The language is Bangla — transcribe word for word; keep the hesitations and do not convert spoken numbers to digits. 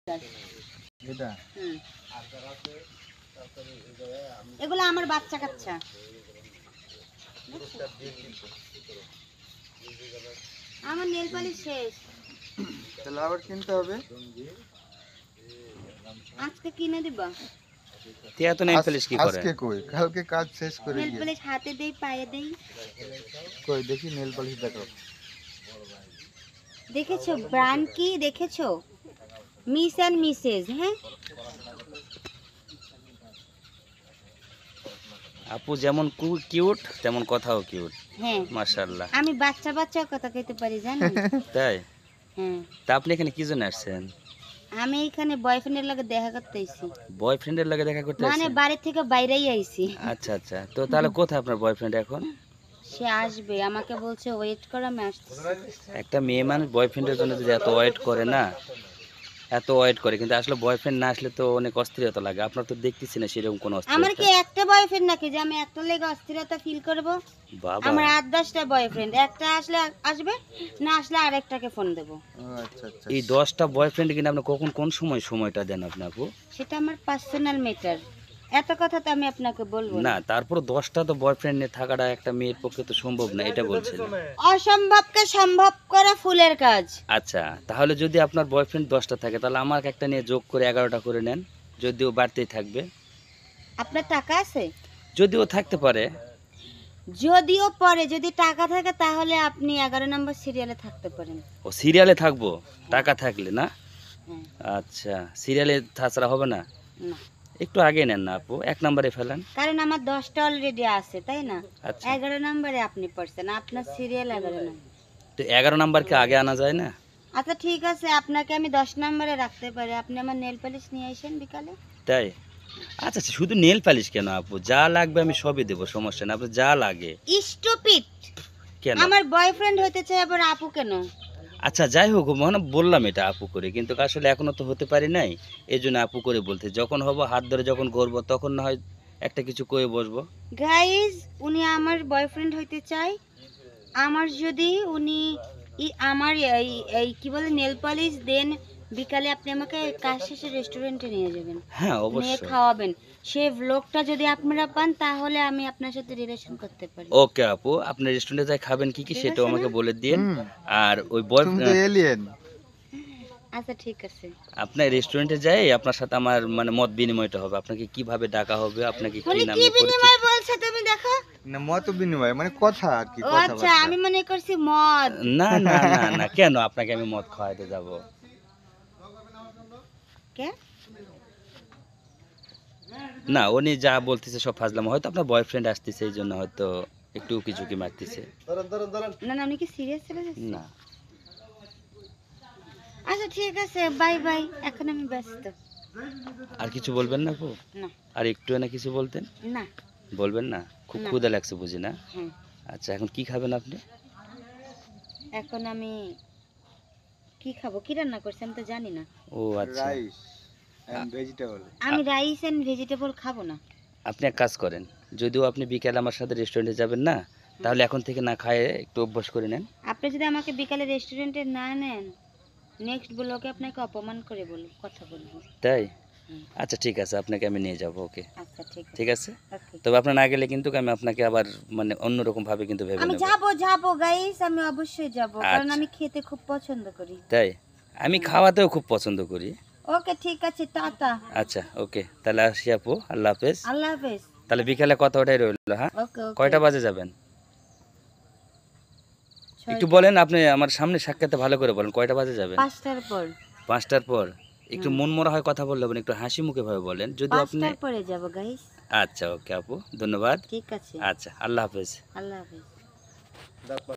এটা হুম এগুলো আমার বাচ্চা কাচ্চা আমার নেল পালিশ শেষ তাহলে আবার কিনতে হবে আজকে কিনে দিবা তিয়া তো নেল পালিশ কি করে আজকে কই কালকে কাজ শেষ করে নেল গিয়ে পালিশ হাতে দেই পায়ে দেই কই দেখি নেল পালিশ দেখো দেখেছো ব্র্যান্ড কি দেখেছো মিস এন্ড মিসেস হ্যাঁ আপু যেমন কিউট তেমন কথাও কিউট হ্যাঁ মাশাআল্লাহ আমি বাচ্চা বাচ্চা কথা কইতে পারি জানেন তাই হ্যাঁ তা আপনি এখানে কি জন্য আসছেন আমি এখানে বয়ফ্রেন্ডের লাগে দেখা করতে আইছি বয়ফ্রেন্ডের লাগে দেখা করতে মানে আসছেন বাড়ি থেকে বাইরেই আইছি আচ্ছা আচ্ছা তো তাহলে কোথায় আপনার বয়ফ্রেন্ড এখন সে আসবে আমাকে বলছে ওয়েট কর আমি আসতেছি একটা মেয়ে মানুষ বয়ফ্রেন্ডের জন্য যদি এত ওয়েট করে না এত ওয়েট করে কিন্তু আসলে বয়ফ্রেন্ড না আসলে তো অনেক অস্থিরতা লাগে আপনার তো দেখতেছি না সেরকম কোনো আমার কি অস্থিরতা একটা বয়ফ্রেন্ড নাকি যে আমি একটা লেগে অস্থিরতা ফিল করব বাবা আমার আট দশটা বয়ফ্রেন্ড একটা আসলে আসবে না আসলে আরেকটাকে ফোন দেব ও আচ্ছা আচ্ছা এই দশটা বয়ফ্রেন্ড কিন্তু আপনি কখন কোন সময় সময়টা দেন আপনি আপু সেটা আমার পার্সোনাল ম্যাটার এত কথা তো আমি আপনাকে বলবো না না তারপর দশটা তো বয়ফ্রেন্ড নিয়ে থাকাটা একটা মেয়ের পক্ষে তো সম্ভব না এটা বলছিলাম অসম্ভবকে সম্ভব করা ফুলের কাজ আচ্ছা তাহলে যদি আপনার বয়ফ্রেন্ড দশটা থাকে তাহলে আমার একটা নিয়ে যোগ করে এগারোটা করে নেন যদিও বাড়তেই থাকবে আপনার টাকা আছে যদিও থাকতে পারে যদিও পরে যদি টাকা থাকে তাহলে আপনি এগারো নম্বর সিরিয়ালে থাকতে পারেন ও সিরিয়ালে থাকবো টাকা থাকলে না হ্যাঁ আচ্ছা সিরিয়ালে তাছাড়া হবে না না একটু আগে নেন না আপু এক নম্বরে ফেলেন কারণ আমার দশটা অলরেডি আছে তাই না আচ্ছা এগারো নম্বরে আপনি পড়ছেন আপনার সিরিয়াল এগারো নম্বর তো এগারো নাম্বারকে আগে আনা যায় না আচ্ছা ঠিক আছে আপনাকে আমি দশ নম্বরে রাখতে পারি আপনি আমার নেল পালিশ নিয়ে আসেন বিকালে তাই আচ্ছা আচ্ছা শুধু নেল পালিশ কেন আপু যা লাগবে আমি সবই দেবো সমস্যা না আপনার যা লাগে স্টুপিড কেন আমার বয়ফ্রেন্ড হতে চাই আবার আপু কেন আচ্ছা যাই হোক মানে বললাম এটা আপু করে কিন্তু আসলে এখনো তো হতে পারি নাই এই জন্য আপু করে বলতে যখন হবো হাত ধরে যখন করবো তখন না হয় একটা কিছু কয়ে বসবো গাইজ উনি আমার বয়ফ্রেন্ড হইতে চাই আমার যদি উনি ই- আমার এই এই কি বলে নেল পালিশ দেন বিকালে আপনি আমাকে কাজ শেষে রেস্টুরেন্টে নিয়ে যাবেন হ্যাঁ নিয়ে অবশ্যই খাওয়াবেন সেই ব্লগটা যদি আপনারা পান তাহলে আমি আপনার সাথে রিলেশন করতে পারি ওকে আপু আপনি রেস্টুরেন্টে যাই খাবেন কি কি ঠিক সেটাও আছে আমাকে না? বলে দিন হুম। আর ওই তুমি তো বয়ফ্রেন্ড এলিয়েন আচ্ছা ঠিক আছে আপনার রেস্টুরেন্টে যাই আপনার সাথে আমার মানে মত বিনিময়টা হবে আপনাকে কিভাবে ডাকা হবে আপনাকে কি উনি কি নামে পরিচিত বিনিময় বলছে তুমি দেখো না মত বিনিময় মানে কথা আর কি ও কথা আচ্ছা আমি মনে করছি মদ না না না না কেন আপনাকে আমি মদ খাওয়াতে যাব কে না উনি যা বলতেছে সব ফাজলাম হয়তো আপনার বয়ফ্রেন্ড আসতেছে এই জন্য হয়তো একটু কিছু কি মারতেছে না না আমি কি সিরিয়াস চলে যাচ্ছি না আচ্ছা ঠিক আছে বাই বাই এখন আমি ব্যস্ত আর কিছু বলবেন না আপু না আর একটু না কিছু বলতেন না বলবেন না খুব না। ক্ষুধা লাগছে বুঝি না হ্যাঁ আচ্ছা এখন কি খাবেন আপনি এখন আমি কি খাবো কি রান্না করছি আমি তো জানি না ও আচ্ছা রাইস এন্ড ভেজিটেবল আমি রাইস এন্ড ভেজিটেবল খাবো না আপনি এক কাজ করেন যদিও আপনি বিকেলে আমার সাথে রেস্টুরেন্টে যাবেন না তাহলে এখন থেকে না খায় একটু অভ্যাস করে নেন আপনি যদি আমাকে বিকালে রেস্টুরেন্টে না নেন নেক্সট ব্লকে আপনাকে অপমান করে বল কথা বলবো তাই হুম। আচ্ছা ঠিক আছে আপনাকে আমি নিয়ে যাব ওকে আচ্ছা ঠিক আছে ঠিক আছে ওকে তবে আপনার না গেলে কিন্তু আমি আপনাকে আবার মানে অন্যরকম ভাবে কিন্তু ভেবে আমি নেব যাব যাব গাইস আমি অবশ্যই যাব কারণ আচ্ছা। আমি খেতে খুব পছন্দ করি তাই আমি খাওয়াতেও খুব পছন্দ করি ওকে ঠিক আছে টাটা আচ্ছা ওকে তাহলে আসি আপু আল্লাহ হাফেজ আল্লাহ হাফেজ তাহলে বিকালে কথা ওটাই রইলো হ্যাঁ ওকে ওকে কয়টা বাজে যাবেন ছয়- একটু বলেন আপনি আমার সামনে সাক্ষাতে ভালো করে বলেন কয়টা বাজে যাবেন পাঁচটার পর পাঁচটার পর একটু মন মরা হয় কথা বললে একটু হাসি মুখে ভাবে বলেন যদি আপনি পাঁচটার পরে যাব গাইস আচ্ছা ওকে আপু ধন্যবাদ ঠিক আছে আচ্ছা আল্লাহ হাফেজ আল্লাহ হাফেজ